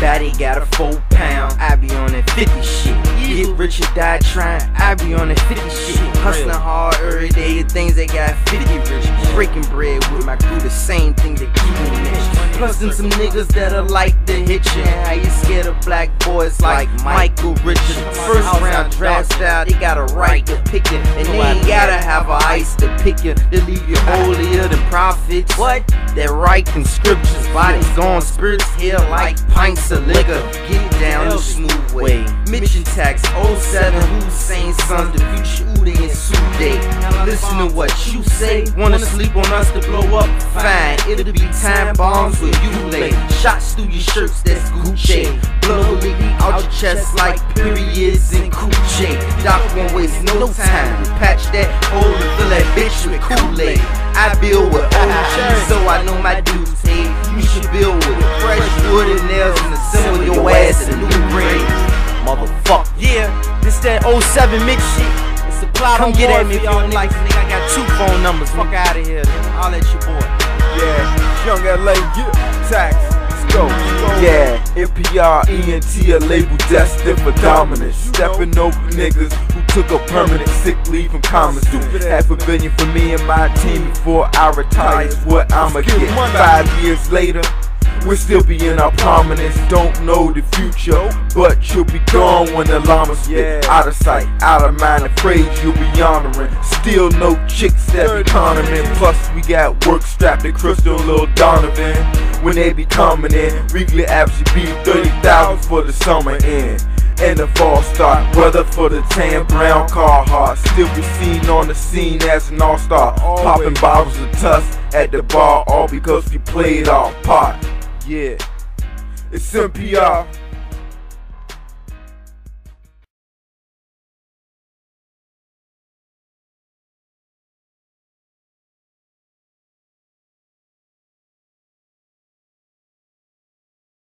Batty got a 4 pound, I be on that 50 shit. Get rich or die trying, I be on that 50 shit. Hustling hard every day, the things that got 50 rich. Breaking bread with my crew, the same thing that keep me rich. Plus them some niggas that'll like to hit you. And how you scared of black boys like Michael Richards. First round draft style, they got a right to pick you. And they ain't gotta have a ice to pick you. They leave you holier than prophets. What? That right in scriptures. Bodies gone, spirits here like pints of liquor. Get it down the smooth way. Mission Tax 07, Hussein's sons, the future Uday and Suday. Listen to what you say. Wanna sleep on us to blow up? Fine, it'll be time bombs with you lay. Shots through your shirts, that's Gucci. Blow leak out your chest like periods and Coochie. Doc won't waste no time to patch that hole and fill that bitch with Kool-Aid. I build with OG, so I know my dudes hate. You should build with fresh wood and nails and assemble your ass in a new ring. Motherfucker. Yeah, this that 07 mix shit. It's a plot. Come get at me if you don't like it, nigga. I got 2 phone numbers. Fuck out of here, nigga. I'll let your boy. Yeah, Young LA, yeah, Tax, let's go. Yeah, NPR, ENT, a label destined for dominance. Stepping over niggas who took a permanent sick leave from commerce. $500 million for me and my team before I retire is what I'ma get. 5 years later, we'll still be in our prominence. Don't know the future, but you'll be gone when the llama spit. Out of sight, out of mind, afraid you'll be honoring. Still no chicks that be conning. Plus we got work strapped to Crystal and Lil Donovan. When they be coming in, weekly average be 30,000 for the summer end. And the fall start, weather for the tan brown Carhartt. Still be seen on the scene as an all-star. Popping bottles of Tuss at the bar, all because we played our part. Yeah, it's NPR.